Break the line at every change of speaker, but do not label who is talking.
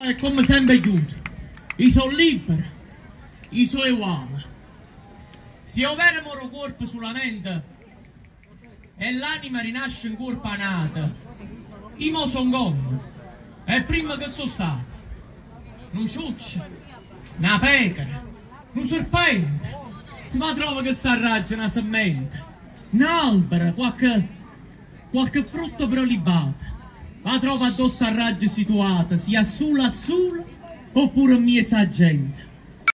è come sempre chiuso. Io sono libero, io sono uomo. Se io vero moro corpo sulla mente e l'anima rinasce in corpo nata, io mo sono gonna. E prima che sono stato, un ciuccio, una pecora, un serpente, ma trovo che si arraggia una semente, un albero, qualche frutto prolibato, la trovo addosso a raggia situata, sia a solo oppure in mezzo a gente.